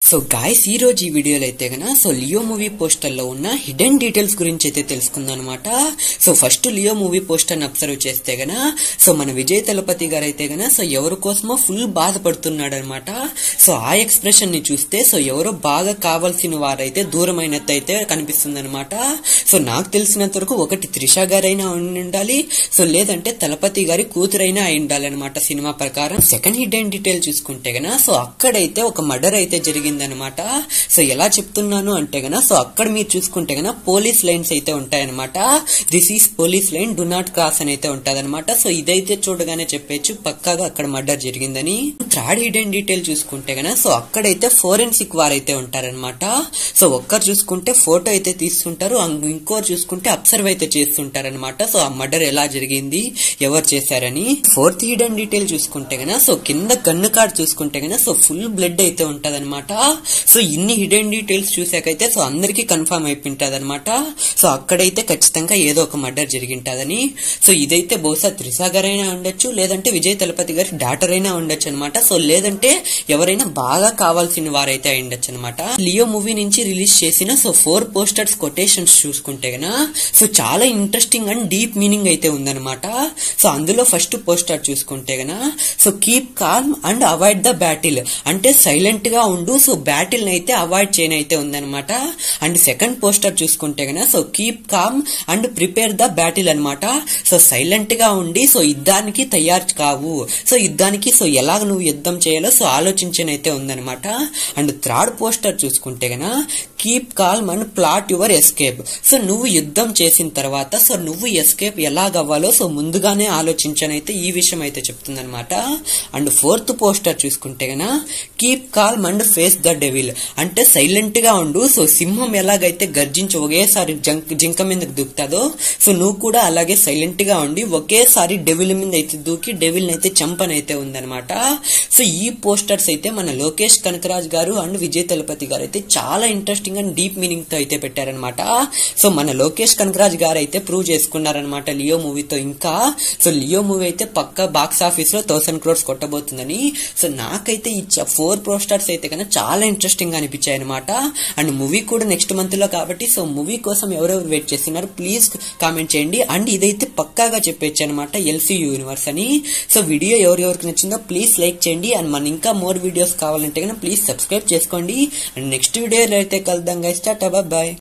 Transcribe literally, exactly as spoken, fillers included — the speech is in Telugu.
సో గాయ్స్ ఈ రోజు ఈ వీడియోలో అయితే గన సో లియో మూవీ పోస్టర్ లో ఉన్న హిడెన్ డీటెయిల్స్ గురించి అయితే తెలుసుకుందాం అనమాట. So first Leo movie poster ని అబ్జర్వ్ చేస్తే గన సో మన విజయ్ తలపతి గారు అయితే గన సో ఎవరి కోసమో ఫుల్ బాధపడుతున్నాడు అనమాట. సో ఆ ఎక్స్ప్రెషన్ ని చూస్తే సో ఎవరో బాగా కావాల్సిన వారైతే దూరమైనట్టు అయితే కనిపిస్తుంది అనమాట. సో నాకు తెలిసినంత వరకు ఒకటి త్రిష గారైనా ఉండాలి, సో లేదంటే తలపతి గారి కూతురైనా అయి ఉండాలి అనమాట సినిమా ప్రకారం. సెకండ్ హిడెన్ డీటెయిల్ చూసుకుంటే గన సో అక్కడైతే ఒక మర్డర్ అయితే జరిగింది అనమాట. సో ఎలా చెప్తున్నాను అంటే గన సో అక్కడ మీరు చూసుకుంటే గన పోలీస్ లైన్స్ అయితే ఉంటాయన్నమాట. This is police line, do not cross అని అయితే ఉంటది అనమాట. సో ఇదైతే చూడగానే చెప్పచ్చు పక్కాగా అక్కడ మర్డర్ జరిగిందని. థర్డ్ హిడెన్ డీటెయిల్ చూసుకుంటే గన సో అక్కడైతే ఫోరెన్సిక్ వారు అయితే ఉంటారనమాట. సో ఒక్కరు చూసుకుంటే ఫోటో అయితే తీసుకుంటారు, ఇంకోరు చూసుకుంటే అబ్జర్వ్ అయితే చేస్తుంటారనమాట. సో ఆ మర్డర్ ఎలా జరిగింది, ఎవరు చేశారని. ఫోర్త్ హిడెన్ డీటెయిల్ చూసుకుంటే గన సో కింద గన్ను కార్డ్ చూసుకుంటే గన సో ఫుల్ బ్లడ్ అయితే ఉంటది అనమాట. సో ఇన్ని హిడెన్ డీటెయిల్స్ చూసాకైతే సో అందరికి కన్ఫర్మ్ అయిపోయింటది అనమాట. సో అక్కడైతే ఖచ్చితంగా ఏదో ఒక మర్డర్ జరిగింటదని. సో ఇదైతే బహుశా త్రిష గారైనా ఉండొచ్చు, లేదంటే విజయ్ తలపతి గారి డాటర్ అయినా ఉండొచ్చు అనమాట. సో లేదంటే ఎవరైనా బాగా కావాల్సిన వారైతే అయి ఉండొచ్చు అనమాట. లియో మూవీ నుంచి రిలీజ్ చేసిన సో ఫోర్ పోస్టర్స్ కొటేషన్స్ చూసుకుంటే గన సో చాలా ఇంట్రెస్టింగ్ అండ్ డీప్ మీనింగ్ అయితే ఉందన్నమాట. సో అందులో ఫస్ట్ పోస్టర్ చూసుకుంటే గన so keep calm and avoid the battle అంటే సైలెంట్ గా ఉండు, సో బ్యాటిల్ అయితే అవాయిడ్ చేయని అయితే ఉందన్నమాట. అండ్ సెకండ్ పోస్టర్ చూసుకుంటే గన so keep calm and prepare the battle అనమాట. సో సైలెంట్ గా ఉండి సో యుద్ధానికి తయారు కావు, సో యుద్ధానికి సో ఎలా నువ్వు యుద్ధం చేయాలో సో ఆలోచించని అయితే ఉందన్నమాట. అండ్ థర్డ్ పోస్టర్ చూసుకుంటే గన keep calm and plot your escape. So నువ్వు యుద్ధం చేసిన తర్వాత సో నువ్వు ఎస్కేప్ ఎలాగవ్వాలో సో ముందుగానే ఆలోచించని అయితే ఈ విషయం అయితే చెప్తుంది అనమాట. అండ్ ఫోర్త్ పోస్టర్ చూసుకుంటే గన keep calm and face the devil అంటే సైలెంట్ గా ఉండు, సో సింహం ఎలాగైతే గర్జించి ఒకేసారి జింక మీదకి దూకుతాదో సో నువ్వు కూడా అలాగే సైలెంట్ గా ఉండి ఒకేసారి డెవిల్ మీద అయితే దూకి డెవిల్ అయితే చంపని అయితే ఉందన్నమాట. సో ఈ పోస్టర్స్ అయితే మన లోకేష్ కనకరాజ్ గారు అండ్ విజయ్ తలపతి గారు అయితే చాలా ఇంట్రెస్టింగ్ అండ్ డీప్ మీనింగ్ తో అయితే పెట్టారనమాట. సో మన లోకేష్ కనకరాజ్ గారు అయితే ప్రూవ్ చేసుకున్నారనమాట లియో మూవీతో. ఇంకా సో లియో మూవీ అయితే పక్క బాక్స్ ఆఫీస్ లో థౌసండ్ క్రోర్స్ కొట్టబోతుందని. సో నాకైతే ఈ ఫోర్ పోస్టర్స్ అయితే కన్నా చాలా ఇంట్రెస్టింగ్ గా అనిపించాయి అనమాట. అండ్ మూవీ కూడా నెక్స్ట్ మంత్ లో కాబట్టి సో మూవీ కోసం ఎవరెవరు వెయిట్ చేస్తున్నారు ప్లీజ్ కామెంట్ చేయండి. అండ్ ఇదైతే పక్కాగా చెప్పొచ్చు అనమాట ఎల్సీ యూనివర్స్ అని. సో వీడియో ఎవరెవరికి నచ్చిందో ప్లీజ్ లైక్ చేయండి. అండ్ మన ఇంకా మోర్ వీడియోస్ కావాలంటే కన్నా ప్లీజ్ సబ్స్క్రైబ్ చేసుకోండి. అండ్ నెక్స్ట్ వీడియోలో అయితే కలుద్దాం గైస్, టాటా బాయ్.